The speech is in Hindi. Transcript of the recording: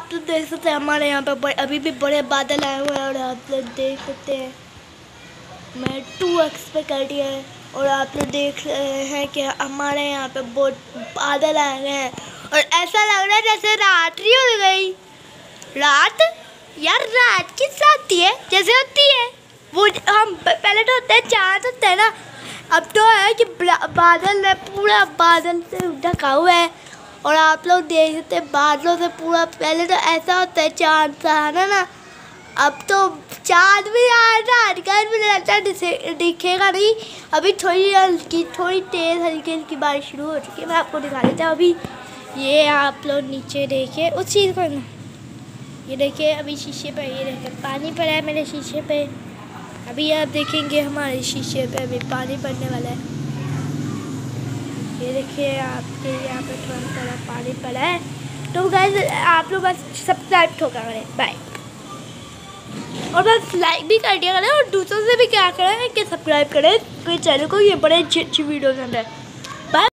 आप लोग देख सकते हैं हमारे यहाँ पे अभी भी बड़े बादल आए हुए हैं और आप लोग देख सकते हैं मैं 2x पे कर दिया है और आप लोग देख रहे हैं कि हमारे यहाँ पे बहुत बादल आए हुए हैं और ऐसा लग रहा है जैसे रात्रि हो गई। रात यार रात किस होती है जैसे होती है वो हम पहले तो होते हैं चाँद होता है ना, अब तो है कि बादल है पूरा बादल से ढका हुआ है और आप लोग देख सकते हैं बादलों से पूरा। पहले तो ऐसा होता है चाँद सा है ना, अब तो चाँद भी रात का मुझे लगता है दिखेगा नहीं। अभी थोड़ी हल्की थोड़ी तेज़ हल्की हल्की बारिश शुरू हो चुकी है, मैं आपको दिखा देता हूँ। अभी ये आप लोग नीचे देखिए उस चीज़ को ना, ये देखिए अभी शीशे पे ये देखिए पानी पड़ा है मेरे शीशे पे। अभी आप देखेंगे हमारे शीशे पे अभी पानी पड़ने वाला है। ये देखिए आपके यहाँ पे थोड़ा थोड़ा पानी पड़ा है। तो गाइस आप लोग बस सब्सक्राइब ठोका करें, बाय। और बस लाइक भी कर दिया करें और दूसरों से भी क्या करें कि सब्सक्राइब करें मेरे चैनल को, ये बड़े अच्छी अच्छी वीडियोज़ हैं।